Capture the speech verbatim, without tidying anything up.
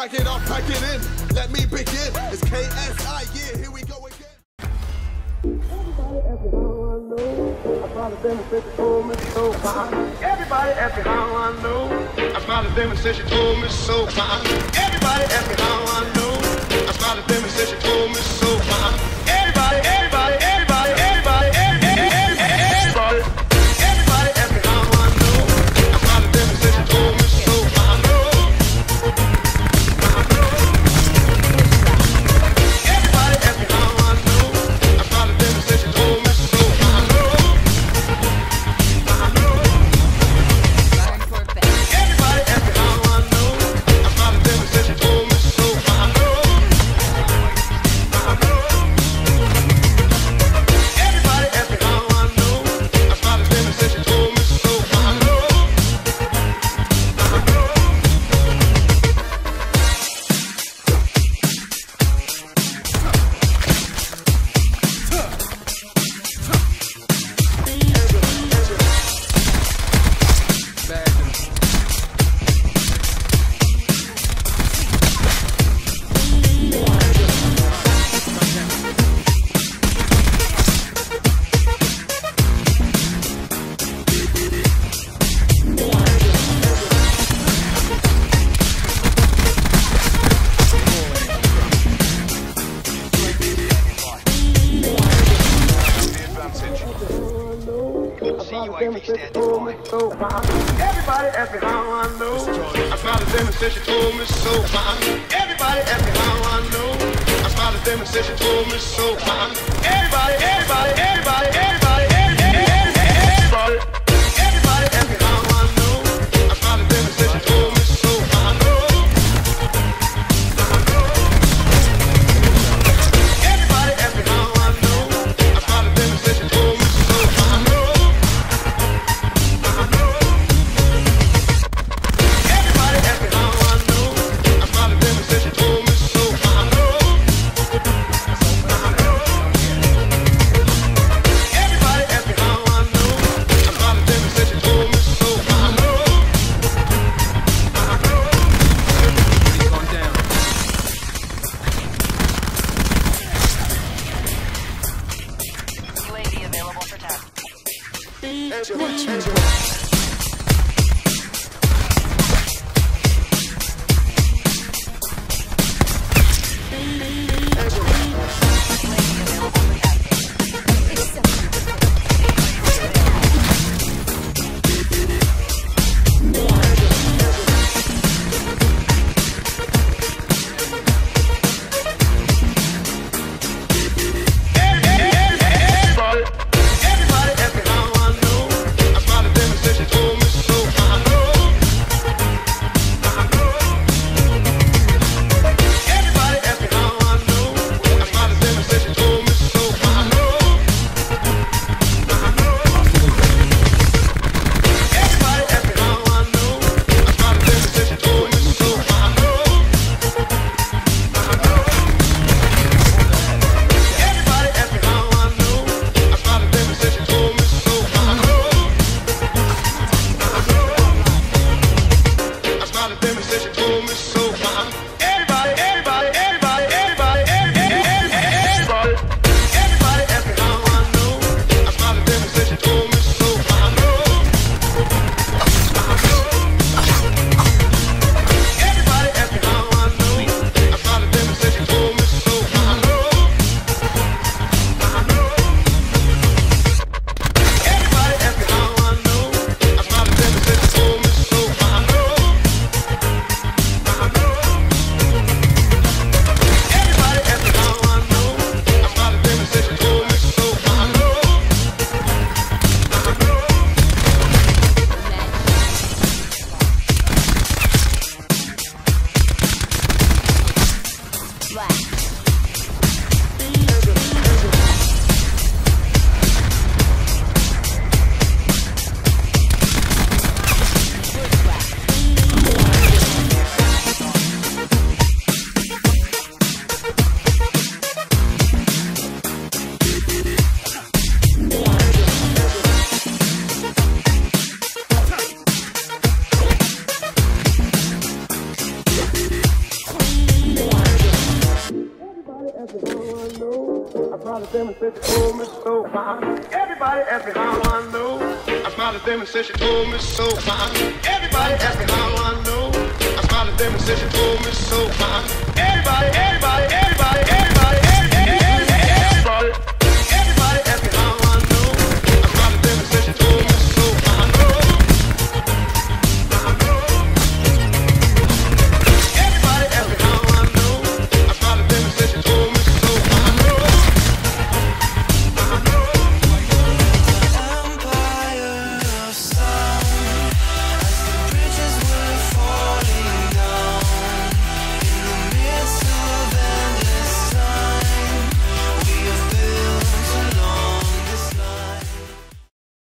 Pack it up, pack it in, let me begin. It's K S I, yeah, here we go again. Everybody ask me how I know. I smiled at them and said she told me so. Everybody ask me how I know. I smiled at them and said she told me so. Everybody, everybody, everybody, everybody, everybody, everybody, everybody ask me how I know. I smiled at them and said she told me so. I know. I know. Everybody ask me how I know. I smiled at them and said she told me so. I know. I know. Everybody ask me how I know. I smiled at them and said she told me so. I know. I know. Everybody ask me how I know. I smiled at them and said she told me so. I know. I know. Everybody ask me how I know. I smiled at them and said she told me so. Everybody ask me how I know. I smiled at them and said she told me so. Everybody, everybody, everybody, everybody, everybody, everybody ask me how I know. I smiled at them and said she told me so. I know. I know. Everybody ask me how I know. I smiled at them and said she told me so. I know. Everybody them and said she told me so. Everybody asked me how I know. I smiled at them and said she told me so. Everybody asked me how I know. I smiled at them and said she told me so.